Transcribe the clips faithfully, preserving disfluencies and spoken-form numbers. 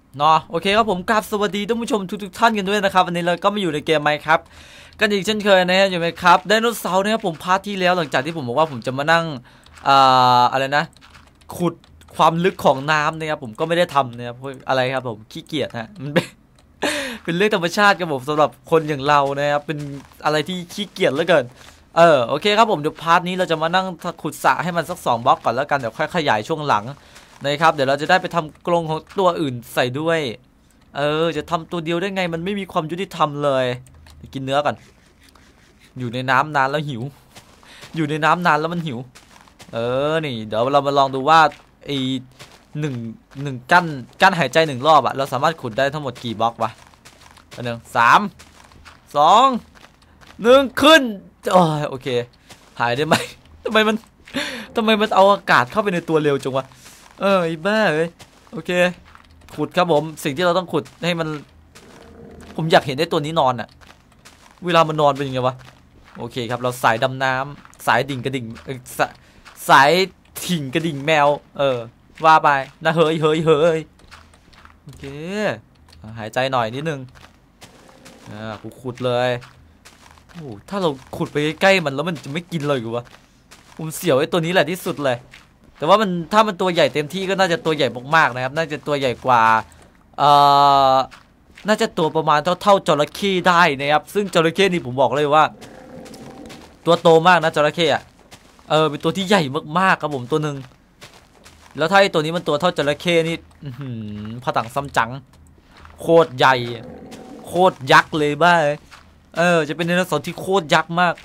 เนาะโอเคครับผมกราบสวัสดีท่านผู้ชมทุกๆท่านกันด้วยนะครับวันนี้เราก็มาอยู่ในเกมไมค์ครับกันอีกเช่นเคยนะฮะอยู่ไหมครับไดโนเสาร์นะครับผมพาร์ทที่แล้วหลังจากที่ผมบอกว่าผมจะมานั่งอ่าอะไรนะขุดความลึกของน้ำนะครับผมก็ไม่ได้ทำนะครับอะไรครับผมขี้เกียจฮะมันเป็นเป็นเรื่องธรรมชาติครับผมสำหรับคนอย่างเรานะครับเป็นอะไรที่ขี้เกียจเหลือเกินเออโอเคครับผมเดี๋ยวพาร์ทนี้เราจะมานั่งขุดสระให้มันสักสองบล็อกก่อนแล้วกันเดี๋ยวค่อยขยายช่วงหลังนะครับเดี๋ยวเราจะได้ไปทำกรงของตัวอื่นใส่ด้วยเออจะทำตัวเดียวได้ไงมันไม่มีความยุติธรรมเลยไปกินเนื้อก่อนอยู่ในน้ำนานแล้วหิวอยู่ในน้ำนานแล้วมันหิวเออนี่เดี๋ยวเรามาลองดูว่าไอหนึ่งหนึ่งกั้นกั้นหายใจหนึ่งรอบอะเราสามารถขุดได้ทั้งหมดกี่บล็อกวะอันหนึ่งสามสองหนึ่งขึ้นโอเคหายได้ไหมทำไมมันทำไมมันเอาอากาศเข้าไปในตัวเร็วจังวะเออไอ้บ้าเลยโอเคขุดครับผมสิ่งที่เราต้องขุดให้มันผมอยากเห็นได้ตัวนี้นอนอะเวลามันนอนเป็นยังไงวะโอเคครับเราสายดำน้ำสายดิ่งกระดิ่งสสายถิ่งกระดิ่งแมวเออว่าไปนะเฮ้ยเฮ้ยเฮ้ยโอเคหายใจหน่อยนิดนึงอ่ากูขุดเลยโอ้ถ้าเราขุดไปใกล้ๆมันแล้วมันจะไม่กินเลยกูวะผมเสียวไอ้ตัวนี้แหละที่สุดเลยแต่ว่ามันถ้ามันตัวใหญ่เต็มที่ก็น่าจะตัวใหญ่มากๆนะครับน่าจะตัวใหญ่กว่าเอ่อน่าจะตัวประมาณเท่าเท่าจระเข้ได้นะครับซึ่งจระเข้นี่ผมบอกเลยว่าตัวโตมากนะจระเข้อะเออเป็นตัวที่ใหญ่มากๆครับผมตัวหนึ่งแล้วถ้าไอ้ตัวนี้มันตัวเท่าจระเข้นี่พอต่างซ้ำจังโคตรใหญ่โคตรยักษ์เลยบ้าเออจะเป็นไดโนเสาร์ที่โคตรยักษ์มาก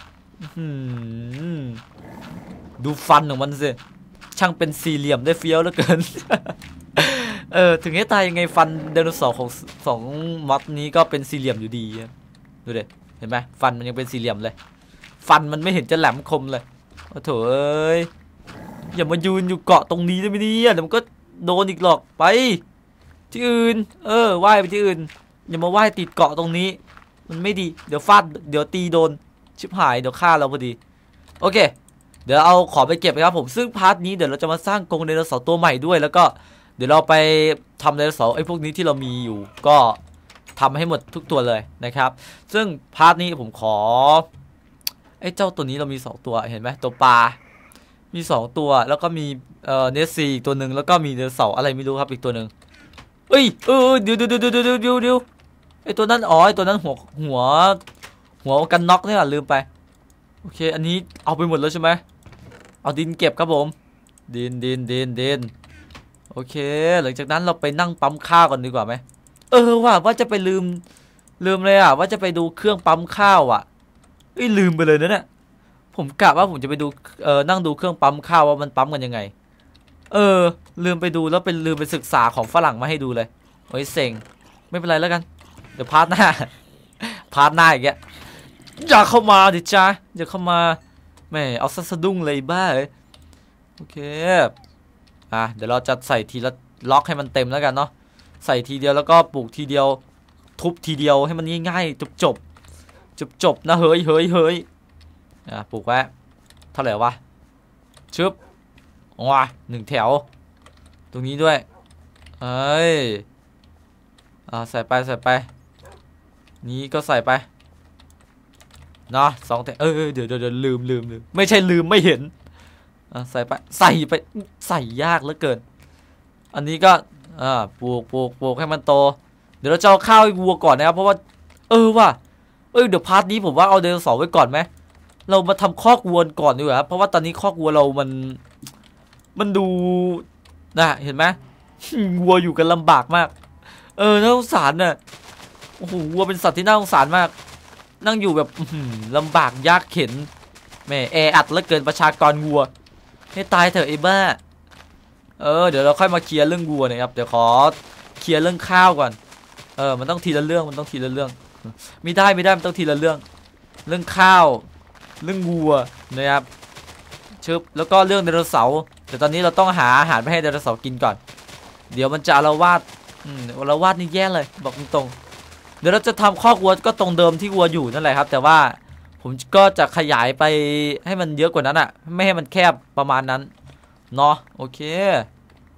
ดูฟันของมันสิช่างเป็นสี่เหลี่ยมได้เฟี้ยวเหลือเกิน เออถึงให้ตายยังไงฟันไดโนเสาร์ของสองม็อดนี้ก็เป็นสี่เหลี่ยมอยู่ดีดูดิเห็นไหมฟันมันยังเป็นสี่เหลี่ยมเลยฟันมันไม่เห็นจะแหลมคมเลยโอ้โถเอ้ยอย่ามายืนอยู่เกาะตรงนี้ได้ไหมเนี่ยเดี๋ยวมันก็โดนอีกหรอกไปที่อื่นเออว่ายไปที่อื่นอย่ามาว่ายติดเกาะตรงนี้มันไม่ดีเดี๋ยวฟาดเดี๋ยวตีโดนชิบหายเดี๋ยวฆ่าเราพอดีโอเคเดี๋ยวเอาขอไปเก็บนะครับผมซึ่งพาร์ทนี้เดี๋ยวเราจะมาสร้างกรงไดโนเสาร์ตัวใหม่ด้วยแล้วก็เดี๋ยวเราไปทำไดโนเสาร์ไอ้พวกนี้ที่เรามีอยู่ก็ทำให้หมดทุกตัวเลยนะครับซึ่งพาร์ทนี้ผมขอไอ้เจ้าตัวนี้เรามีสองตัวเห็นไหมตัวปลามีสองตัวแล้วก็มีเอ่อเนสซีอีกตัวหนึ่งแล้วก็มีไดโนเสาร์อะไรไม่รู้ครับอีกตัวหนึ่งเอ้ยเออเดี๋ยวเดี๋ยวเดี๋ยวเดี๋ยวเดี๋ยวเดี๋ยวไอ้ตัวนั้นอ๋อไอ้ตัวนั้นหัวหัวหัวกันน็อกเนี่ยลืมไปโอเคอันนี้เอาไปหมดแล้วใช่ไหมเอาดินเก็บครับผมดินดินดินดินโอเคหลังจากนั้นเราไปนั่งปั๊มข้าวกันดีกว่าไหมเออว่าว่าจะไปลืมลืมเลยอ่ะว่าจะไปดูเครื่องปั๊มข้าวอ่ะเอ้ยลืมไปเลยนะเนี่ยผมกะว่าผมจะไปดูเออนั่งดูเครื่องปั๊มข้าวว่ามันปั๊มกันยังไงเออลืมไปดูแล้วเป็นลืมไปศึกษาของฝรั่งมาให้ดูเลยโอ้ยเซ็งไม่เป็นไรแล้วกันเดี๋ยวพาร์ทหน้าพาร์ทหน้าอีกแกอย่าเข้ามาดิจ้าอย่าเข้ามาแม่เอาสะดุ้งเลยบ้าเลยโอเคอ่ะเดี๋ยวเราจะใส่ทีละล็อกให้มันเต็มแล้วกันเนาะใส่ทีเดียวแล้วก็ปลูกทีเดียวทุบทีเดียวให้มันง่ายๆจบจบจบจบนะเฮ้ยเฮ้ยเฮ้ยอ่ะปลูกไว้เท่าไหร่วะชึบว้าหนึ่งแถวตรงนี้ด้วยเอ้ยอ่าใส่ไปใส่ไปนี้ก็ใส่ไปเนาะสองแถวเออเดี๋ยวเดี๋ยวลืมลืมลืมไม่ใช่ลืมไม่เห็นอ่าใส่ไปใส่ไปใส่ยากเหลือเกินอันนี้ก็อ่าปลูกปลูกปลูกให้มันโตเดี๋ยวเราจะเอาข้าวให้วัวก่อนนะครับเพราะว่าเออว่ะเออเดี๋ยวพาร์ทนี้ผมว่าเอาไดโนเสาร์ไว้ก่อนไหมเรามาทำคอกวัวก่อนดีกว่าเพราะว่าตอนนี้คอกวัวเรามันมันดูนะเห็นไหมวัวอยู่กันลำบากมากเออน่าสงสารน่ะโอ้โหวัวเป็นสัตว์ที่น่าสงสารมากนั่งอยู่แบบลำบากยากเข็นแม่แออัดเหลือเกินประชากรวัวให้ตายเถอะไอ้บ้าเออเดี๋ยวเราค่อยมาเคลียร์เรื่องวัวนะครับเดี๋ยวขอเคลียร์เรื่องข้าวก่อนเออมันต้องทีละเรื่องมันต้องทีละเรื่องไม่ได้ไม่ได้มันต้องทีละเรื่องเรื่องข้าวเรื่องวัวนะครับชึบแล้วก็เรื่องไดโนเสาร์แต่ตอนนี้เราต้องหาอาหารไปให้ไดโนเสาร์กินก่อนเดี๋ยวมันจะอาละวาดอืมอาละวาดนี่แย่เลยบอกตรงๆเดี๋ยวเราจะทำคอกวัวก็ตรงเดิมที่วัวอยู่นั่นแหละครับแต่ว่าผมก็จะขยายไปให้มันเยอะกว่านั้นอ่ะไม่ให้มันแคบประมาณนั้นเนาะโอเค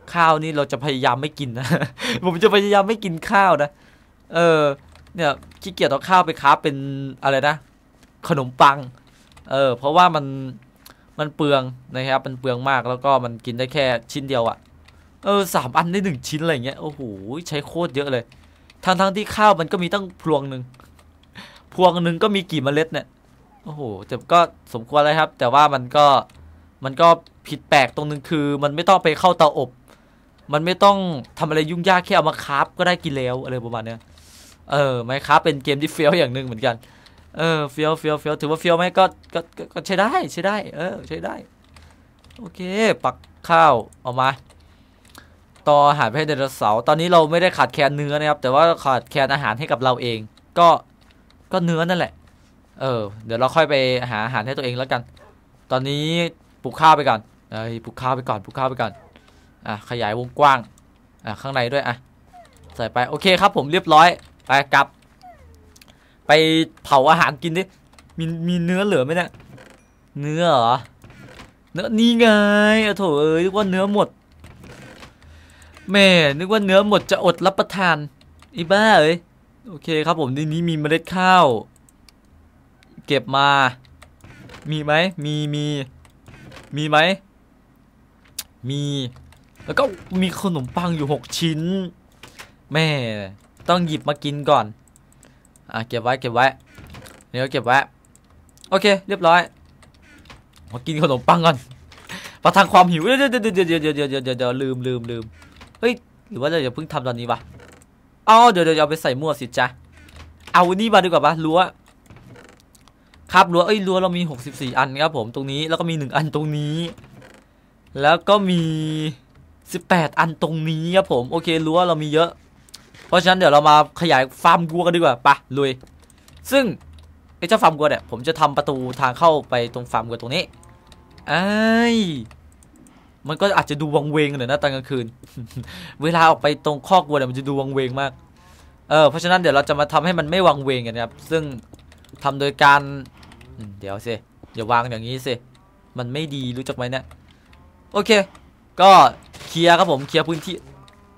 ข้าวนี่เราจะพยายามไม่กินนะ ผมจะพยายามไม่กินข้าวนะเออเนี่ยขี้เกียจเอาข้าวไปค้าเป็นอะไรนะขนมปังเออเพราะว่ามันมันเปลืองนะครับมันเปลืองมากแล้วก็มันกินได้แค่ชิ้นเดียวอะเออสามอันได้หนึ่งชิ้นอะไรเงี้ยโอ้โหใช้โคตรเยอะเลยทั้งทั้งที่ข้าวมันก็มีตั้งพวงหนึ่งพวงหนึ่งก็มีกี่เมล็ดเนี่ยโอ้โหแต่ก็สมควรเลยครับแต่ว่ามันก็มันก็ผิดแปลกตรงนึงคือมันไม่ต้องไปเข้าเตาอบมันไม่ต้องทำอะไรยุ่งยากแค่เอามาคราฟก็ได้กินแล้วอะไรประมาณเนี้ยเออไหมครับเป็นเกมที่เฟี้ยวอย่างหนึ่งเหมือนกันเออเฟี้ยวเฟี้ยวเฟี้ยวถือว่าเฟี้ยวไหมก็ก็ก็ใช้ได้ใช้ได้เออใช้ได้โอเคปักข้าวออกมาต่ออาหารให้ไดโนเสาร์ตอนนี้เราไม่ได้ขาดแคลนเนื้อนะครับแต่ว่าขาดแคลนอาหารให้กับเราเองก็ก็เนื้อนั่นแหละเออเดี๋ยวเราค่อยไปหาอาหารให้ตัวเองแล้วกันตอนนี้ปลูกข้าวไปก่อนเอ้ยปลูกข้าวไปก่อนปลูกข้าวไปก่อนอ่ะขยายวงกว้างอ่ะข้างในด้วยอ่ะใส่ไปโอเคครับผมเรียบร้อยไปกลับไปเผาอาหารกินดิมีมีเนื้อเหลือไหมเนี่ยเนื้อเหรอเนื้อนี่ไงโถเอ้ยนึกว่าเนื้อหมดแม่นึกว่าเนื้อหมดจะอดรับประทานอีบ้าเอ้ยโอเคครับผมในนี้มีเมล็ดข้าวเก็บมามีไหมมีมีมีไหมมีแล้วก็มีขนมปังอยู่หกชิ้นแม่ต้องหยิบมากินก่อนอ่ะเก็บไว้เก็บไว้เดี๋ยวเก็บไว้โอเคเรียบร้อยมากินขนมปังก่อนประทังความหิวเดี๋ยวเดี๋ยวเดี๋ยวเดี๋ยวเดี๋ยวเดี๋ยวเดี๋ยวเดี๋ยวลืมลืมลืมเฮ้ยหรือว่าเราจะเพิ่งทำตอนนี้วะอ๋อเดี๋ยวเดี๋ยวเอาไปใส่มั่วสิจ๊ะเอานี่มาดีกว่าปะรั้วครับรั้วเอ้ยรั้วเรามีหกสิบสี่อันครับผมตรงนี้แล้วก็มีหนึ่งอันตรงนี้แล้วก็มีสิบแปดอันตรงนี้ครับผมโอเครั้วเรามีเยอะเพราะฉะนั้นเดี๋ยวเรามาขยายฟาร์มวัวกันดีกว่าปะลุยซึ่งไอ้เจ้าฟาร์มวัวเนี่ยผมจะทำประตูทางเข้าไปตรงฟาร์มวัวตรงนี้ไอ้มันก็อาจจะดูวังเวงหน่อยนะตอนกลางคืน เวลาออกไปตรงคอกวัวเนี่ยมันจะดูวังเวงมากเออเพราะฉะนั้นเดี๋ยวเราจะมาทำให้มันไม่วังเวงกันครับซึ่งทำโดยการเดี๋ยวสิอย่าวางอย่างนี้สิมันไม่ดีรู้จักไหมเนี่ยโอเคก็เคลียร์ครับผมเคลียร์พื้นที่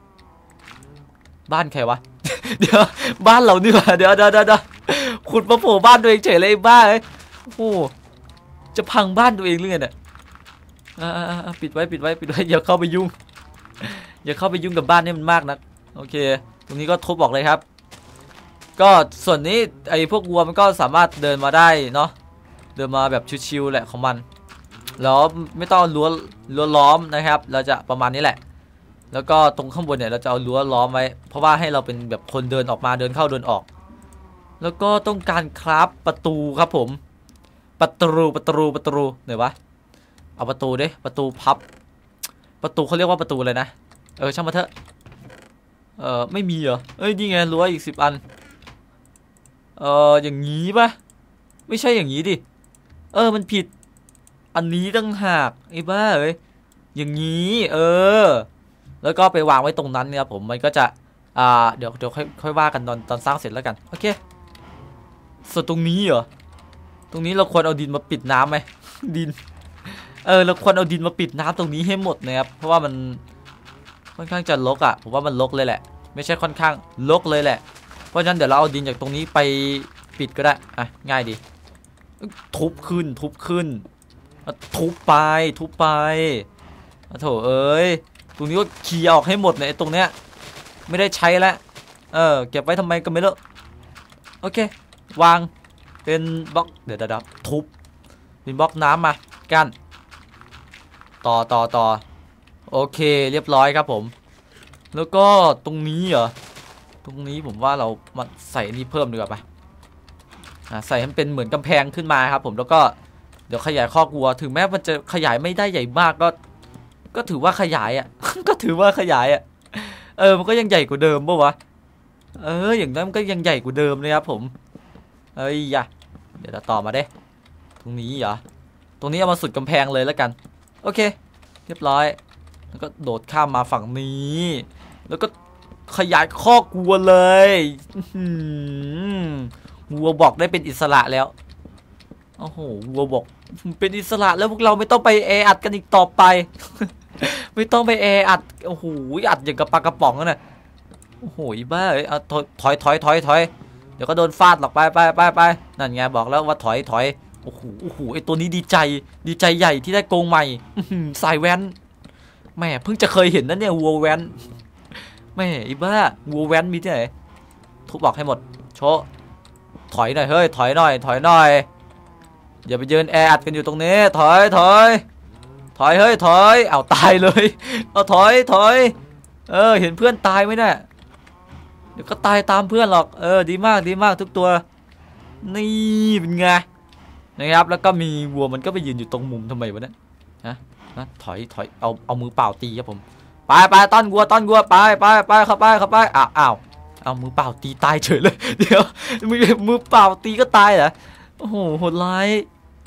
บ้านใครวะ เดี๋ยวบ้านเรานี่หว่าเดี๋ยวเดี๋ยวเดี๋ยวขุดมาโผล่บ้านตัวเองเฉยเลยบ้าเอ้ยโอ้จะพังบ้านตัวเองหรือไงเนี่ยอ่าปิดไว้ปิดไว้ปิดไว้อย่าเข้าไปยุ่งอย่าเข้าไปยุ่งกับบ้านนี่มันมากนักโอเคตรงนี้ก็ทุบบอกเลยครับก็ส่วนนี้ไอ้พวกวัวมันก็สามารถเดินมาได้เนาะเดินมาแบบชิวๆแหละของมันแล้วไม่ต้องรั้วรั้วล้อมนะครับเราจะประมาณนี้แหละแล้วก็ตรงข้างบนเนี่ยเราจะเอารั้วล้อมไว้เพราะว่าให้เราเป็นแบบคนเดินออกมาเดินเข้าเดินออกแล้วก็ต้องการคราฟประตูครับผมประตูประตูประตูไหนวะเอาประตูดิประตูพับประตูเขาเรียกว่าประตูอะไรนะเออช่างมาเถอะเออไม่มีเหรอเอ้ยนี่ไงรั้วอีกสิบอันเอออย่างนี้ปะไม่ใช่อย่างนี้ดิเออมันผิดอันนี้ตั้งหากไอ้บ้าเอ้ยอย่างนี้เออแล้วก็ไปวางไว้ตรงนั้นเนี่ยผมมันก็จะอ่าเดี๋ยวเดี๋ยวค่อยค่อยว่ากันตอนตอนสร้างเสร็จแล้วกันโอเคส่วนตรงนี้เหรอตรงนี้เราควรเอาดินมาปิดน้ำไหม ดินเออเราควรเอาดินมาปิดน้ำตรงนี้ให้หมดนะครับเพราะว่ามันค่อนข้างจะรกอ่ะผมว่ามันรกเลยแหละไม่ใช่ค่อนข้างรกเลยแหละเพราะฉะนั้นเดี๋ยวเราเอาดินจากตรงนี้ไปปิดก็ได้อ่ะง่ายดีทุบขึ้นทุบขึ้นทุบไปทุบไปโถเอ้ยตรงนี้ก็เคลียร์ออกให้หมดเลยตรงเนี้ยไม่ได้ใช้แล้วเออเก็บไว้ทำไมก็ไม่รู้โอเควางเป็นบล็อกเดี๋ยวเดี๋ยวทุบเป็นบล็อกน้ำมากันต่อต่อต่อโอเคเรียบร้อยครับผมแล้วก็ตรงนี้เหรอตรงนี้ผมว่าเรามาใส่นี่เพิ่มดีกว่าปะใส่ให้เป็นเหมือนกำแพงขึ้นมาครับผมแล้วก็เดี๋ยวขยายคอกวัวถึงแม้มันจะขยายไม่ได้ใหญ่มากก็ก็ถือว่าขยายอ่ะ ก็ถือว่าขยายอ่ะเออมันก็ยังใหญ่กว่าเดิมป่ะวะเอออย่างนั้นมันก็ยังใหญ่กว่าเดิมเลยครับผมเอ้ยอย่าเดี๋ยวเราต่อมาเด้ตรงนี้เหรอตรงนี้เอามาสุดกำแพงเลยแล้วกันโอเคเรียบร้อยแล้วก็โดดข้ามมาฝั่งนี้แล้วก็ขยายคอกวัวเลยวัวบอกได้เป็นอิสระแล้วโอ้โหวัวบอกเป็นอิสระแล้วพวกเราไม่ต้องไปแออัดกันอีกต่อไปไม่ต้องไปแออัดโอ้โหอัดอย่างกับปลากระป๋องนั่นน่ะโอ้โหบ้าเอ้ยเอาถอยถอยถอยถอยเดี๋ยวก็โดนฟาดหรอกไปไปไปไปนั่นไงบอกแล้วว่าถอยถอยโอ้โหโอ้โหไอตัวนี้ดีใจดีใจใหญ่ที่ได้โกงใหม่สายแว้นแม่เพิ่งจะเคยเห็นนั่นเนี่ยวัวแว้นแม่อีบ้าวัวแว้นมีที่ไหนทุบบอกให้หมดโชว์ถอยหน่อยเฮ้ยถอยหน่อยถอยหน่อยอย่าไปยืนแออัดกันอยู่ตรงนี้ถอยถอยถอยเฮ้ยถอยเอาตายเลยเอาถอยถอยเออเห็นเพื่อนตายไหมเนี่ยเดี๋ยวก็ตายตามเพื่อนหรอกเออดีมากดีมากทุกตัวนี่เป็นไงนะครับแล้วก็มีวัวมันก็ไปยืนอยู่ตรงมุมทำไมวะเนี่ยฮะนะถอยถอยเอาเอามือเปล่าตีครับผมไปไปต้อนวัวต้อนวัวไปไปไปเข้าไปเข้าไปอ้าวอ้าวเอามือเปล่าตีตายเฉยเลยเดี๋ยวมือมือเปล่าตีก็ตายเหรอโอ้โหโหดร้าย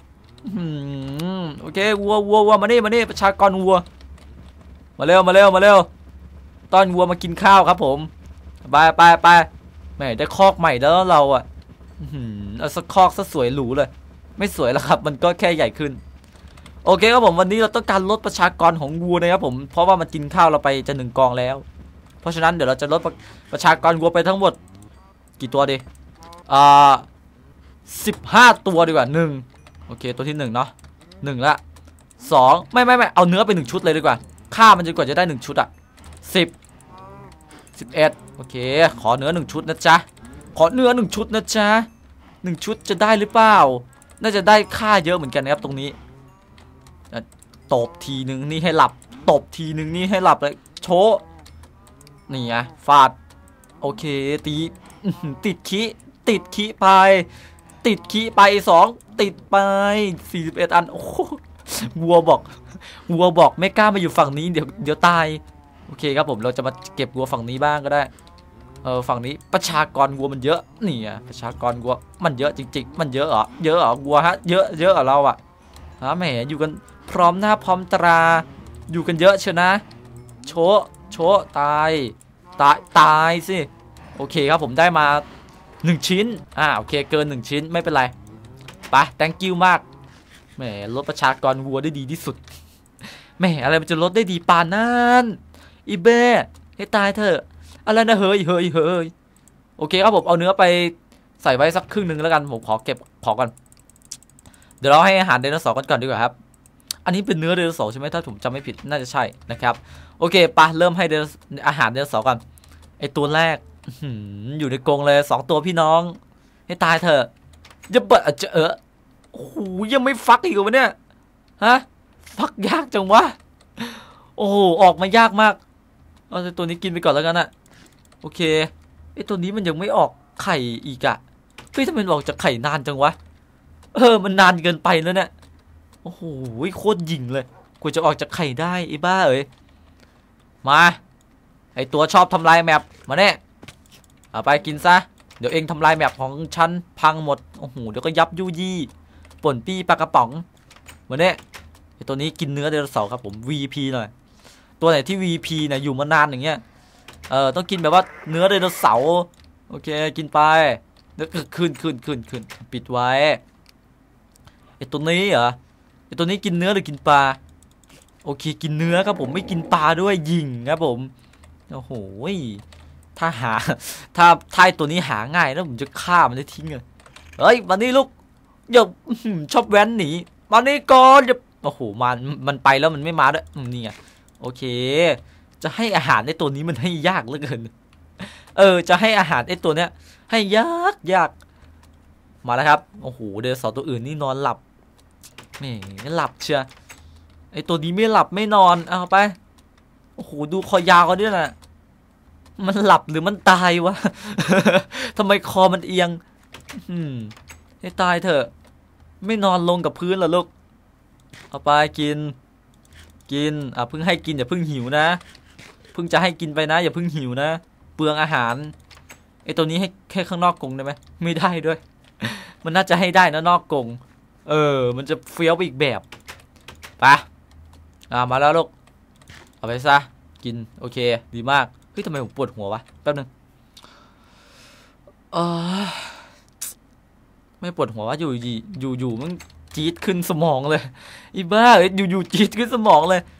โอเควัววัววัวมานี่มานี่ประชากรวัวมาเร็วมาเร็วมาเร็วต้อนวัวมากินข้าวครับผมไปไปไปแม่ได้คอกใหม่แล้วเราอ่ะเอาสักคอกซะสวยหรูเลยไม่สวยแล้วครับมันก็แค่ใหญ่ขึ้นโอเคครับผมวันนี้เราต้องการลดประชากรของวัวนะครับผมเพราะว่ามันกินข้าวเราไปจะหนึ่งกองแล้วเพราะฉะนั้นเดี๋ยวเราจะลดประชากรวัวไปทั้งหมดกี่ตัวดีอ่าสิบห้าตัวดีกว่าหนึ่งโอเคตัวที่หนึ่งเนาะหนึ่งละสองไม่ไม่ไม่เอาเนื้อไปหนึ่งชุดเลยดีกว่าฆ่ามันจนกว่าจะได้หนึ่งชุดอ่ะสิบสิบเอ็ดโอเคขอเนื้อหนึ่งชุดนะจ๊ะขอเนื้อหนึ่งชุดนะจ๊ะหนึ่งชุดจะได้หรือเปล่าน่าจะได้ค่าเยอะเหมือนกันนะครับตรงนี้ตบทีหนึ่งนี่ให้หลับตบทีหนึ่งนี่ให้หลับเลยโชว์นี่ไงฟาดโอเคตีติดขี้ติดขี้ไปติดขี้ไปสองติดไปสี่สิบเอ็ดอันโอ้วัวบอกวัวบอกไม่กล้ามาอยู่ฝั่งนี้เดี๋ยวเดี๋ยวตายโอเคครับผมเราจะมาเก็บวัวฝั่งนี้บ้างก็ได้เออฝั่งนี้ประชากรวัวมันเยอะนี่ไงประชากรวัวมันเยอะจริงๆมันเยอะเหรอเยอะเหรอวัวฮะเยอะเยอะเหรอเราอะฮะแหมอยู่กันพร้อมหน้าพร้อมตราอยู่กันเยอะเชียวนะโชว์โชว์ตายตายตายสิโอเคครับผมได้มาหนึ่งชิ้นอ่าโอเคเกินหนึ่งชิ้นไม่เป็นไรไป thank you มากแหมลดประชากรวัวได้ดีที่สุดแหมอะไรมันจะลดได้ดีปานนั้นอีเบ้ให้ตายเถอะอะไรนะเฮ้ยเฮ้ยเฮ้ยโอเคครับผมเอาเนื้อไปใส่ไว้สักครึ่งหนึ่งแล้วกันผมขอเก็บของก่อนเดี๋ยวเราให้อาหารไดโนเสาร์กันก่อนดีกว่าครับอันนี้เป็นเนื้อไดโนเสาร์ใช่ไหมถ้าผมจำไม่ผิดน่าจะใช่นะครับโอเคปะเริ่มให้อาหารไดโนเสาร์กันไอตัวแรกอยู่ในกรงเลยสองตัวพี่น้องให้ตายเถอะจะเปิดจะเออโอ้โหยังไม่ฟักอีกวะเนี่ยฮะฟักยากจังวะโอ้โหออกมายากมากเอาตัวนี้กินไปก่อนแล้วกันนะโอเคไอตัวนี้มันยังไม่ออกไข่อีกอะเฮ้ยทำไมออกจากไข่นานจังวะเออมันนานเกินไปแล้วเนี่ยโอ้โหโคตรหยิ่งเลยกว่าจะออกจากไข่ได้ไอ้บ้าเอ้ยมาไอตัวชอบทำลายแมปมาเนี่ยเอาไปกินซะเดี๋ยวเองทำลายแมปของฉันพังหมดโอ้โหเดี๋ยวก็ยับยุยี่ป่นปี้ปลากระป๋องมาเนี่ยไอตัวนี้กินเนื้อไดโนเสาร์ครับผม วี พี หน่อยตัวไหนที่ วี พี เนี่ยอยู่มานานอย่างเงี้ยเออต้องกินแบบว่าเนื้อไดโนเสาร์โอเคกินไปแล้วก็ขึ้นขึ้นขึ้นขึ้นปิดไว้ไอตัวนี้เหรอไอตัวนี้กินเนื้อหรือกินปลาโอเคกินเนื้อครับผมไม่กินปลาด้วยยิงครับผมโอ้โหถ้าหาถ้าท้ายตัวนี้หาง่ายแล้วผมจะฆ่ามันได้ทิ้งเลยเฮ้ยมานี่ลูกอย่าชอบแว้นหนีมานี่ก่อนอย่าโอ้โหมันมันไปแล้วมันไม่มาด้วยนี่ไงโอเคจะให้อาหารในตัวนี้มันให้ยากเหลือเกินเออจะให้อาหารไอ้ตัวเนี้ยให้ยากยากมาแล้วครับโอ้โหเดโนเสาร์ตัวอื่นนี่นอนหลับแหมหลับเชียไอ้ตัวนี้ไม่หลับไม่นอนเอาไปโอ้โหดูคอยาวกันด้วยนะมันหลับหรือมันตายวะ ทำไมคอมันเอียงอืมให้ตายเถอะไม่นอนลงกับพื้นเหรอลูกเอาไปกินกินอ่ะเพิ่งให้กินอย่าเพิ่งหิวนะเพิ่งจะให้กินไปนะอย่าเพิ่งหิวนะเปลืองอาหารไอตัวนี้ให้แค่ข้างนอกกรงได้ไหมไม่ได้ด้วย มันน่าจะให้ได้นะนอกกรงเออมันจะเฟี้ยวไปอีกแบบไปอ่ามาแล้วลูกเอาไปซะกินโอเคดีมากเฮ้ยทำไมผมปวดหัววะแป๊บนึงเออไม่ปวดหัวว่าอยู่อยู่อยู่มันจี๊ดขึ้นสมองเลยอีบ้าเอ้ยอยู่อยู่จี๊ดขึ้นสมองเลย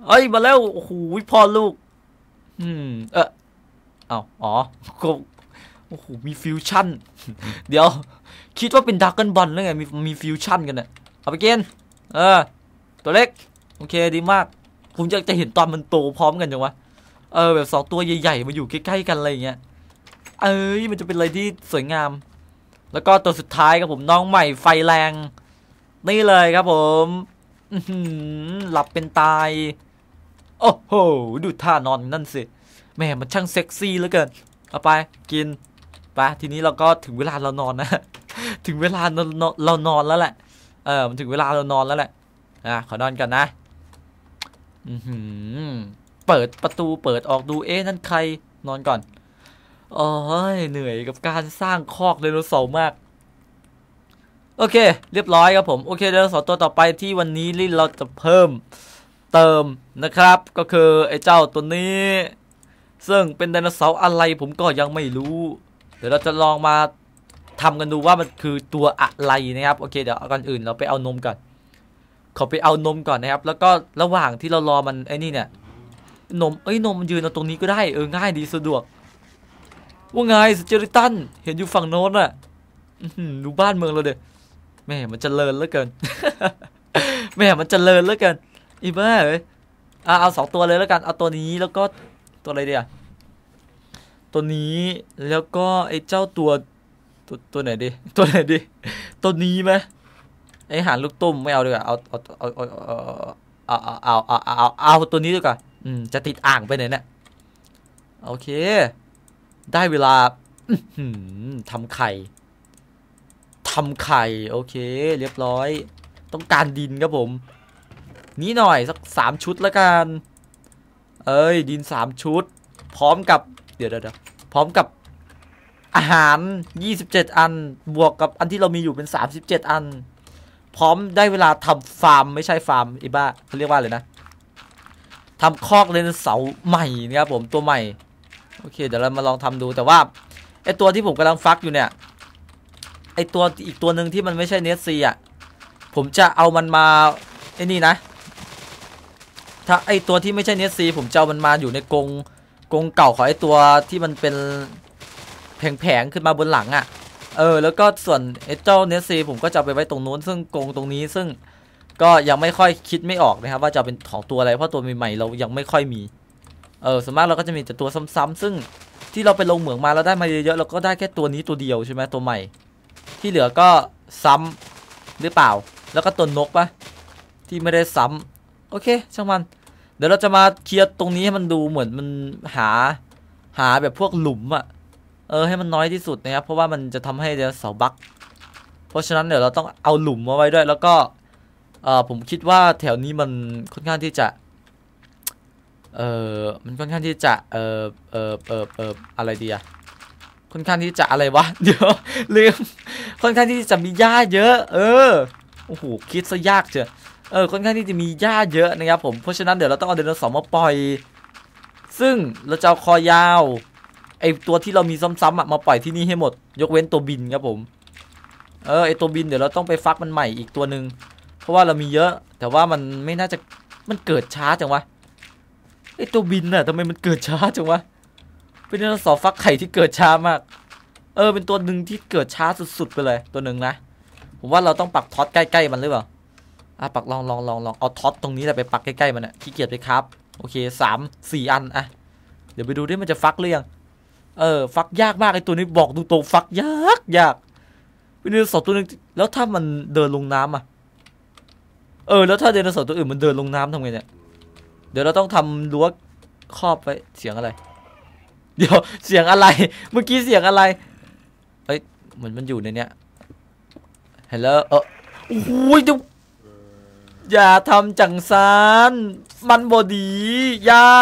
เอ้ยมาแล้วโอ้โหพ่อลูกอืมเออเอาอ๋อก็โอ้โหมีฟิวชั่นเดี๋ยวคิดว่าเป็นดราก้อนบอลแล้วไงมีมีฟิวชั่นกันเนี่ยเอาไปกินเออตัวเล็กโอเคดีมากผมอยากจะเห็นตอนมันโตพร้อมกันจังวะเออแบบสองตัวใหญ่ๆมาอยู่ใกล้ๆกันอะไรอย่างเงี้ยเอ้ยมันจะเป็นอะไรที่สวยงามแล้วก็ตัวสุดท้ายครับผมน้องใหม่ไฟแรงนี่เลยครับผมหลับเป็นตายโอ้โหดูท่านอนนั่นสิแม่มันช่างเซ็กซี่เหลือเกินเอาไปกินไปทีนี้เราก็ถึงเวลาเรานอนนะถึงเวลาเราเรานอนแล้วแหละเออมันถึงเวลาเรานอนแล้วแหละอ่ะขอนอนกันนะอือเปิดประตูเปิดออกดูเอ๊ะนั่นใครนอนก่อนโอ้ยเหนื่อยกับการสร้างคอกไดโนเสาร์มากโอเคเรียบร้อยครับผมโอเคไดโนเสาร์ตัวต่อไปที่วันนี้ลิเราจะเพิ่มเติมนะครับก็คือไอ้เจ้าตัวนี้ซึ่งเป็นไดโนเสาร์อะไรผมก็ยังไม่รู้เดี๋ยวเราจะลองมาทำกันดูว่ามันคือตัวอะไรนะครับโอเคเดี๋ยวก่อนอื่นเราไปเอานมก่อนขอไปเอานมก่อนนะครับแล้วก็ระหว่างที่เรารอมันไอ้นี่เนี่ยนมเอ้ยนมมันยืนเอาตรงนี้ก็ได้เออง่ายดีสะดวกว่าไงสเจอริตันเห็นอยู่ฝั่งโน้นอะดูบ้านเมืองเราเด้แม่มันเจริญเหลือเกิน แม่มันเจริญเหลือเกินอีบ้าเอ้ยอ่ะเอาสองตัวเลยแล้วกันเอาตัวนี้แล้วก็ตัวอะไรเดียวตัวนี้แล้วก็ไอ้เจ้าตัวตัวตัวไหนดิตัวไหนดิตัวนี้ไหมไอ้หางลูกตุ้มไม่เอาดีกว่าเอาเอาเอาเอาเอาเอาเอาเอาเอาเอาตัวนี้ดีกว่าอืมจะติดอ่างไปไหนเนี่ยโอเคได้เวลาทำไข่ทำไข่โอเคเรียบร้อยต้องการดินครับผมนี้หน่อยสักสามชุดแล้วกันเอ้ยดินสามชุดพร้อมกับเดี๋ยวเดี๋ยวพร้อมกับอาหารยี่สิบเจ็ดอันบวกกับอันที่เรามีอยู่เป็นสามสิบเจ็ดอันพร้อมได้เวลาทำฟาร์มไม่ใช่ฟาร์มอีบ้าเขาเรียกว่าอะไรนะทำคอกไดโนเสาร์ใหม่นะครับผมตัวใหม่โอเคเดี๋ยวเรามาลองทำดูแต่ว่าไอตัวที่ผมกำลังฟักอยู่เนี่ยไอตัวอีกตัวหนึ่งที่มันไม่ใช่เนสซีอ่ะผมจะเอามันมาไอ้นี่นะถ้าไอตัวที่ไม่ใช่เนสซีผมจะเอามันมาอยู่ในกรงกรงเก่าของไอตัวที่มันเป็นแผงๆขึ้นมาบนหลังอ่ะเออแล้วก็ส่วนไอเจ้าเนสซีผมก็จะไปไว้ตรงนู้นซึ่งกรงตรงนี้ซึ่งก็ยังไม่ค่อยคิดไม่ออกนะครับว่าจะเป็นของตัวอะไรเพราะตัวใหม่ๆเรายังไม่ค่อยมีเออส่วนมากเราก็จะมีแต่ตัวซ้ำๆซึ่งที่เราไปลงเหมืองมาเราได้มาเยอะๆเราก็ได้แค่ตัวนี้ตัวเดียวใช่ไหมตัวใหม่ที่เหลือก็ซ้ำหรือเปล่าแล้วก็ตัวนกปะที่ไม่ได้ซ้ำโอเคช่างมันเดี๋ยวเราจะมาเคลียร์ตรงนี้ให้มันดูเหมือนมันหาหาแบบพวกหลุมอะเออให้มันน้อยที่สุดนะครับเพราะว่ามันจะทำให้เดี๋ยวเสาบักเพราะฉะนั้นเดี๋ยวเราต้องเอาหลุมมาไว้ด้วยแล้วก็เออผมคิดว่าแถวนี้มันค่อนข้างที่จะเออมันค่อนข้างที่จะเออเออเออเอออะไรดีอะค่อนข้างที่จะอะไรวะเดี๋ยวลืมค่อนข้างที่จะมีหญ้าเยอะเออโอ้โหคิดซะยากเชียวเออค่อนข้างที่จะมีหญ้าเยอะนะครับผมเพราะฉะนั้นเดี๋ยวเราต้องเอาไดโนเสาร์มาปล่อยซึ่งเราจะเอาคอยาวไอตัวที่เรามีซ้ำๆมาปล่อยที่นี่ให้หมดยกเว้นตัวบินครับผมเออไอตัวบินเดี๋ยวเราต้องไปฟักมันใหม่อีกตัวหนึ่งเพราะว่าเรามีเยอะแต่ว่ามันไม่น่าจะมันเกิดช้าจังวะไอตัวบินน่ะทำไมมันเกิดช้าจังวะเป็นไดโนเสาร์ฟักไข่ที่เกิดช้ามากเออเป็นตัวหนึ่งที่เกิดช้าสุดๆไปเลยตัวหนึ่งนะผมว่าเราต้องปักท็อตใกล้ๆมันหรือเปล่าอ่ะปักลองลองลองลองเอาท็อตตรงนี้แหละไปปักใกล้ๆมันอ่ะขี้เกียจไปครับโอเคสามสี่อันอ่ะเดี๋ยวไปดูดิมันจะฟักหรือยังเออฟักยากมากไอตัวนี้บอกตรงๆฟักยากยากเป็นไดโนเสาร์ตัวนึงแล้วถ้ามันเดินลงน้ำอ่ะเออแล้วถ้าไดโนเสาร์ตัวอื่นมันเดินลงน้ำทำไงเนี่ยเดี๋ยวเราต้องทำรั้วครอบไว้เสียงอะไรเดี๋ยวเสียงอะไรเมื่อกี้เสียงอะไรเอ้ยเหมือนมันอยู่ในเนี้ยเห็นแล้วเออโอ้ยเดี๋ยวอย่าทำจังซานมันบอดีอย่า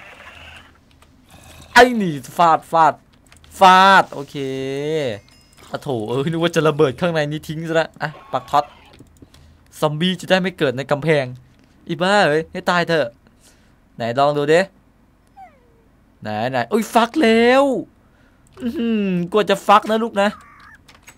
ไอ้นี่ฟาดฟาดฟาดโอเคอะโถเออนึกว่าจะระเบิดข้างในนี้ทิ้งซะแล้วอะปักท็อตซอมบี้จะได้ไม่เกิดในกำแพงอีบ้าเอ้ยให้ตายเถอะไหนลองดูดิไหนไหนอุ้ยฟักแล้วอืมกลัวจะฟักนะลูกนะ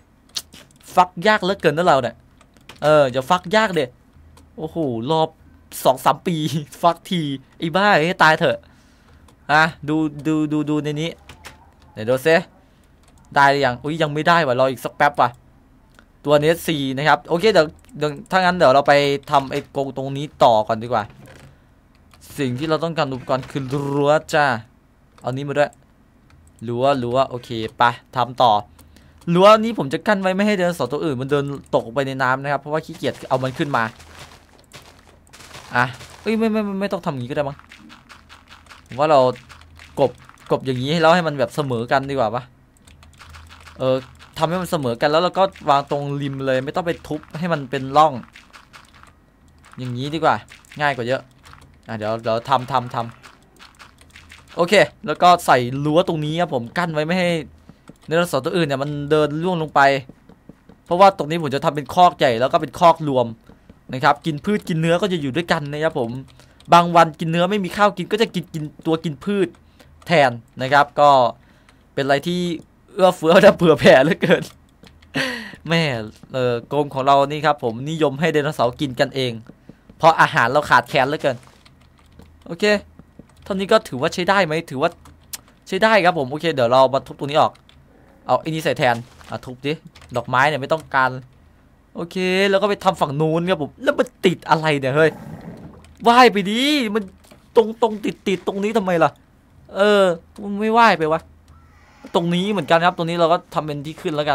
ฟักยากเหลือเกินนะเราเนี่ยเออจะฟักยากเด็โอ้โหรอสองสามปีฟักทีไอ้บ้าให้ตายเถอะอ่ะดูดูดูดูในนี้เดี๋ยวดูซิได้หรือยังอุ้ยยังไม่ได้ว่ะรออีกสักแป๊บว่ะตัวเนสซีนะครับโอเคเดี๋ยวถ้างั้นเดี๋ยวเราไปทำไอ้กรงตรงนี้ต่อก่อนดีกว่าสิ่งที่เราต้องการอุปกรณ์คือรั้วจ้าเอานี้มาด้วยรั้วรั้วโอเคไปทำต่อรั้วนี้ผมจะกั้นไว้ไม่ให้ไดโนเสาร์ตัวอื่นมันเดินตกไปในน้ำนะครับเพราะว่าขี้เกียจเอามันขึ้นมาอ่ะเอ้ยไม่ไม่ไม่ไม่ต้องทำอย่างนี้ก็ได้มั้งผมว่าเรากบกบอย่างนี้ให้แล้วให้มันแบบเสมอกันดีกว่าปะเออทำให้มันเสมอกันแล้วเราก็วางตรงริมเลยไม่ต้องไปทุบให้มันเป็นร่องอย่างนี้ดีกว่าง่ายกว่าเยอะอ่ะเดี๋ยวเดี๋ยวทำทำทำโอเคแล้วก็ใส่รั้วตรงนี้ครับผมกั้นไว้ไม่ให้ไดโนเสาร์ตัวอื่นเนี่ยมันเดินล่วงลงไปเพราะว่าตรงนี้ผมจะทำเป็นคอกใหญ่แล้วก็เป็นคอกรวมนะครับกินพืชกินเนื้อก็จะอยู่ด้วยกันนะครับผมบางวันกินเนื้อไม่มีข้าวกินก็จะกินกินตัวกินพืชแทนนะครับก็เป็นอะไรที่เอื้อเฟื้อและเผื่อแผ่เหลือเกินแม่เออกรงของเรานี่ครับผมนิยมให้ไดโนเสาร์กินกันเองเพราะอาหารเราขาดแคลนเหลือเกินโอเคเท่านี้ก็ถือว่าใช้ได้ไหมถือว่าใช้ได้ครับผมโอเคเดี๋ยวเรามาทุบตรงนี้ออกเอาไอ้นี่ใส่แทนอ่ะทุบดิดอกไม้เนี่ยไม่ต้องการโอเคแล้วก็ไปทำฝั่งนู้นครับผมแล้วมันติดอะไรเนี่ยเฮ้ยว่ายไปดิมันตรงตรงติดติดตรงนี้ทำไมล่ะเออมันไม่ว่ายไปวะตรงนี้เหมือนกันครับตรงนี้เราก็ทำเป็นที่ขึ้นแล้วกัน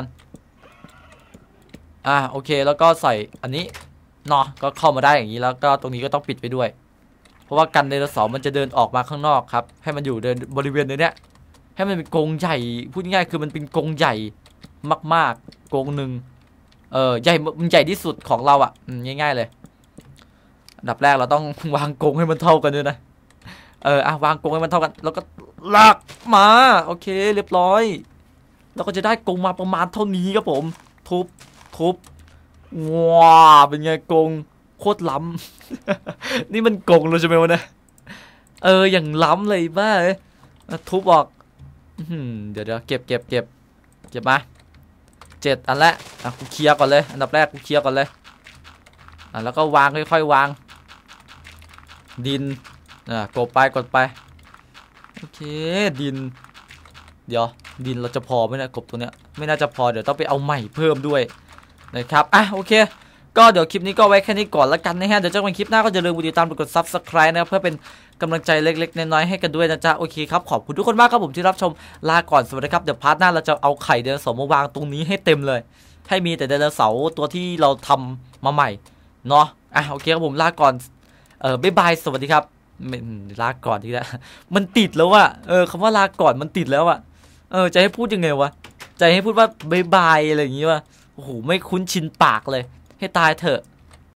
อ่ะโอเคแล้วก็ใส่อันนี้เนาะก็เข้ามาได้อย่างนี้แล้วก็ตรงนี้ก็ต้องปิดไปด้วยเพราะว่ากันไดโนเสาร์มันจะเดินออกมาข้างนอกครับให้มันอยู่เดินบริเวณนี้ให้มันเป็นกรงใหญ่พูดง่ายๆคือมันเป็นกรงใหญ่มากๆกรงหนึ่งเออใหญ่มันใหญ่ที่สุดของเราอ่ะง่ายๆเลยอันดับแรกเราต้องวางกรงให้มันเท่ากันด้วยนะเอออ่ะวางกรงให้มันเท่ากันแล้วก็ลากมาโอเคเรียบร้อยเราก็จะได้กรงมาประมาณเท่านี้ครับผมทุบทุบว้าเป็นไงกรงโคตรล้ำ นี่มันกรงเลยใช่ไหมวะเนี่ยเอออย่างล้ำเลยบ้าเลยทุบออกเดี๋ยวเดี๋ยวเก็บเก็บเก็บเก็บมาเจ็ดอันละอ่ะกูเคลียร์ก่อนเลยอันดับแรกกูเคลียร์ก่อนเลยอ่ะแล้วก็วางค่อยๆวางดินอ่ะกดไปกดไปโอเคดินเดี๋ยวดินเราจะพอไหมเนี่ยกบตัวเนี้ยไม่น่าจะพอเดี๋ยวต้องไปเอาใหม่เพิ่มด้วยนะครับอ่ะโอเคก็เดี๋ยวคลิปนี้ก็ไว้แค่นี้ก่อนแล้วกันนะฮะเดี๋ยวเจอกันคลิปหน้าก็อย่าลืมกดติดตามกด ซับสไครบ์ นะครับเพื่อเป็นกำลังใจเล็กๆน้อยๆให้กันด้วยนะจ๊ะโอเคครับขอบคุณทุกคนมากครับผมที่รับชมลาก่อนสวัสดีครับเดี๋ยวพาร์ทหน้าเราจะเอาไข่ไดโนเสาร์มาวางตรงนี้ให้เต็มเลยให้มีแต่ไดโนเสาร์ตัวที่เราทำมาใหม่เนาะอ่ะโอเคครับผมลาก่อนเออบ๊ายบายสวัสดีครับลาก่อนทีละมันติดแล้วอะเออคำว่าลาก่อนมันติดแล้วอะเออจะให้พูดยังไงวะจะให้พูดว่าบ๊ายบายอะไรอย่างงี้วะโอ้โหไม่คุ้นชินปากเลยให้ตายเถอะ